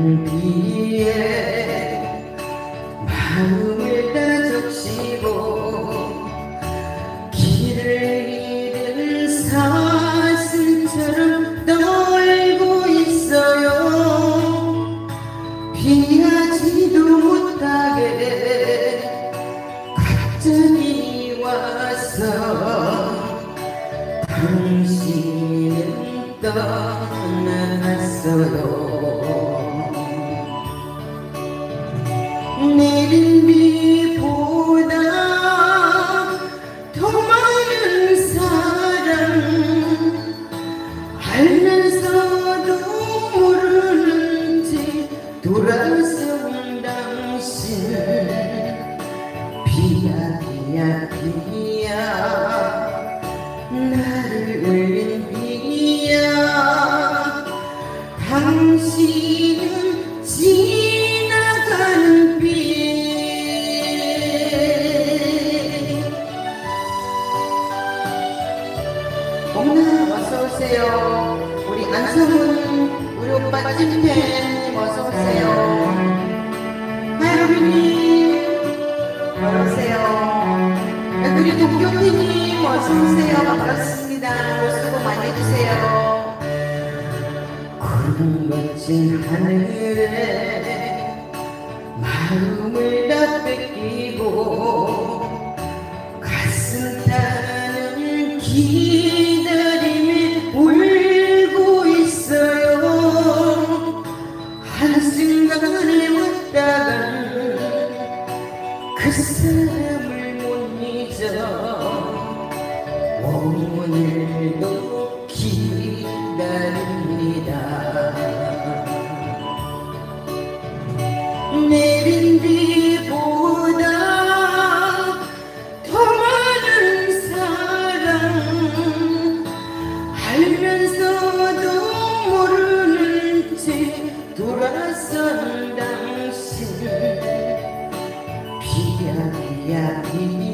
비에 마음을 다 적시고 길을 잃은 사슴처럼 떨고 있어요. 피하지도 못하게 갑자기 와서 당신은 떠나갔어요. 내린 비보다 더 많은 사랑 알면서도 모르는 채 돌아선 당신 비야 비야 비야 나를 울린 비야 당신은 지나가는 비. 어머나 어서오세요. 우리 안성훈 우리 오빠 찐팬님 어서오세요. 하이로비님 어서오세요. 우리 동경태님 어서오세요. 반갑습니다. 수고 많이 해주세요. 구름 멋진 하늘에 마음을 다 뺏기고 가슴 타는 기다림에 울고 있어요. 한순간에 왔다간 그 사람을 못 잊어 오늘도 기다립니다. 내린 비보다 더 많은 사랑 알면서도 모르는 채 돌아선 당신 비야 비야 비야